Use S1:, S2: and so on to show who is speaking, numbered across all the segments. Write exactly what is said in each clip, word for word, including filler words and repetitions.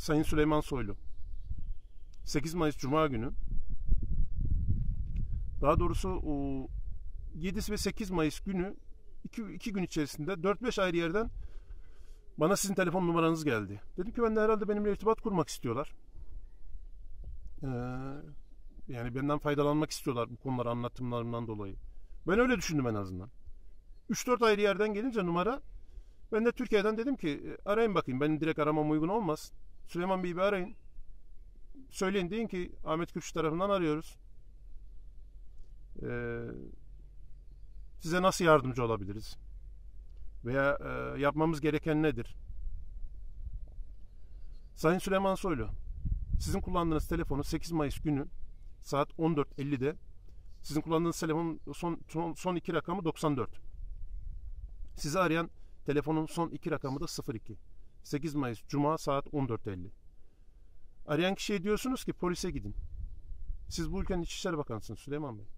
S1: Sayın Süleyman Soylu, sekiz Mayıs Cuma günü, daha doğrusu o yedi ve sekiz Mayıs günü iki, iki gün içerisinde dört beş ayrı yerden bana sizin telefon numaranız geldi. Dedim ki ben de herhalde benimle irtibat kurmak istiyorlar. Ee, yani benden faydalanmak istiyorlar bu konuları anlatımlarımdan dolayı. Ben öyle düşündüm en azından. üç dört ayrı yerden gelince numara, ben de Türkiye'den dedim ki arayın bakayım, benim direkt aramam uygun olmaz. Süleyman Bey'i bir arayın. Söyleyin, deyin ki Ahmet Kürşat tarafından arıyoruz. Ee, size nasıl yardımcı olabiliriz? Veya e, yapmamız gereken nedir? Sayın Süleyman Soylu, sizin kullandığınız telefonu sekiz Mayıs günü saat on dört ellide, sizin kullandığınız telefonun son, son, son iki rakamı doksan dört. Sizi arayan telefonun son iki rakamı da sıfır iki. sekiz Mayıs Cuma saat on dört elli. Arayan kişiye diyorsunuz ki polise gidin. Siz bu ülkenin İçişleri Bakanısınız Süleyman Bey.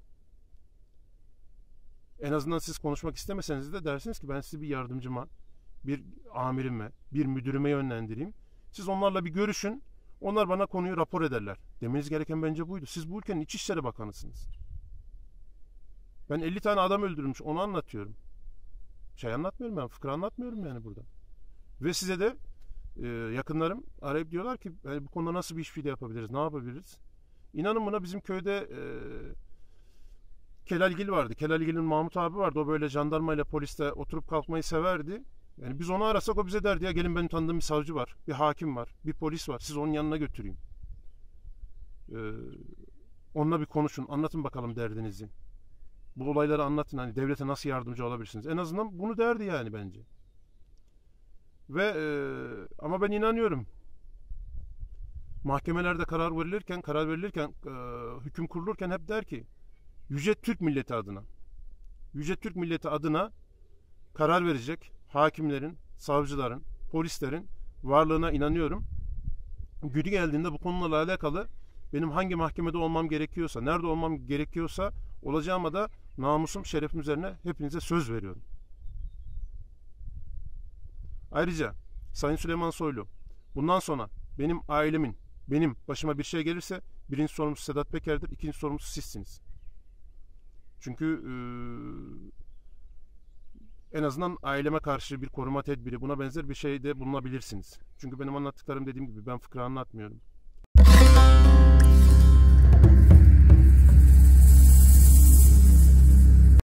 S1: En azından siz konuşmak istemeseniz de dersiniz ki ben sizi bir yardımcıma, bir amirime, bir müdürüme yönlendireyim. Siz onlarla bir görüşün. Onlar bana konuyu rapor ederler. Demeniz gereken bence buydu. Siz bu ülkenin İçişleri Bakanısınız. Ben elli tane adam öldürülmüş, onu anlatıyorum. Şey anlatmıyorum ben, fıkra anlatmıyorum yani burada. Ve size de e, yakınlarım arayıp diyorlar ki yani bu konuda nasıl bir işbirliği yapabiliriz, ne yapabiliriz? İnanın buna, bizim köyde e, Kelalgil vardı. Kelalgil'in Mahmut abi vardı. O böyle jandarmayla, poliste oturup kalkmayı severdi. Yani biz onu arasak o bize derdi ya gelin, benim tanıdığım bir savcı var, bir hakim var, bir polis var. Siz onun yanına götüreyim. Ee, onunla bir konuşun, anlatın bakalım derdinizi. Bu olayları anlatın, hani devlete nasıl yardımcı olabilirsiniz. En azından bunu derdi yani bence. Ve e, ama ben inanıyorum. Mahkemelerde karar verilirken, karar verilirken, e, hüküm kurulurken hep der ki Yüce Türk milleti adına, Yüce Türk milleti adına karar verecek hakimlerin, savcıların, polislerin varlığına inanıyorum. Günü geldiğinde bu konularla alakalı benim hangi mahkemede olmam gerekiyorsa, nerede olmam gerekiyorsa olacağıma da namusum, şerefim üzerine hepinize söz veriyorum. Ayrıca Sayın Süleyman Soylu, bundan sonra benim ailemin, benim başıma bir şey gelirse birinci sorumlusu Sedat Peker'dir, ikinci sorumlusu sizsiniz. Çünkü e, en azından aileme karşı bir koruma tedbiri, buna benzer bir şeyde bulunabilirsiniz. Çünkü benim anlattıklarım, dediğim gibi, ben fıkra anlatmıyorum.